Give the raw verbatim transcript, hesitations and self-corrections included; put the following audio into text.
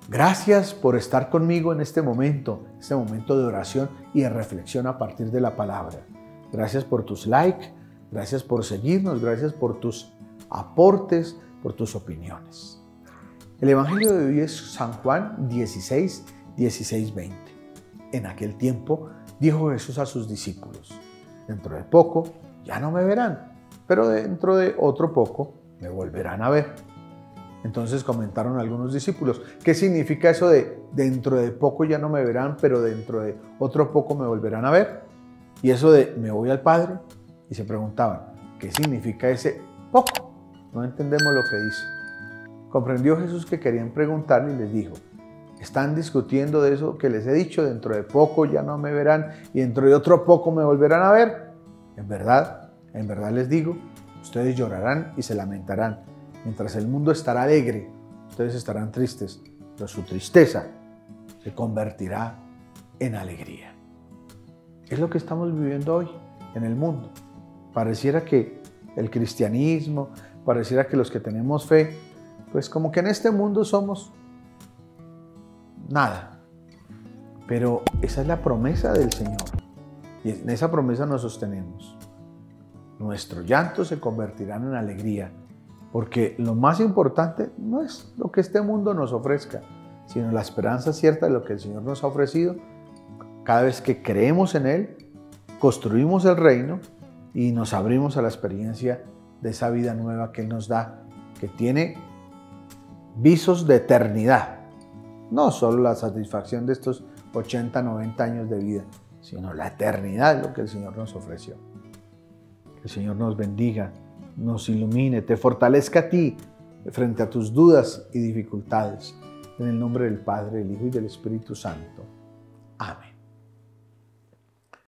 Gracias por estar conmigo en este momento, este momento de oración y de reflexión a partir de la palabra. Gracias por tus likes, gracias por seguirnos, gracias por tus aportes, por tus opiniones. El Evangelio de hoy es San Juan dieciséis, dieciséis, veinte. En aquel tiempo dijo Jesús a sus discípulos: dentro de poco ya no me verán, pero dentro de otro poco me volverán a ver. Entonces comentaron algunos discípulos: ¿qué significa eso de dentro de poco ya no me verán, pero dentro de otro poco me volverán a ver? Y eso de me voy al Padre. Y se preguntaban: ¿qué significa ese poco? No entendemos lo que dice. Comprendió Jesús que querían preguntarle y les dijo: ¿están discutiendo de eso que les he dicho? Dentro de poco ya no me verán y dentro de otro poco me volverán a ver. En verdad, en verdad les digo, ustedes llorarán y se lamentarán. Mientras el mundo estará alegre, ustedes estarán tristes, pero su tristeza se convertirá en alegría. Es lo que estamos viviendo hoy en el mundo. Pareciera que el cristianismo, pareciera que los que tenemos fe, pues como que en este mundo somos nada. Pero esa es la promesa del Señor y en esa promesa nos sostenemos. Nuestro llanto se convertirá en alegría, porque lo más importante no es lo que este mundo nos ofrezca, sino la esperanza cierta de lo que el Señor nos ha ofrecido. Cada vez que creemos en Él, construimos el reino y nos abrimos a la experiencia de esa vida nueva que Él nos da, que tiene visos de eternidad. No solo la satisfacción de estos ochenta, noventa años de vida, sino la eternidad es lo que el Señor nos ofreció. Que el Señor nos bendiga, nos ilumine, te fortalezca a ti frente a tus dudas y dificultades. En el nombre del Padre, del Hijo y del Espíritu Santo. Amén.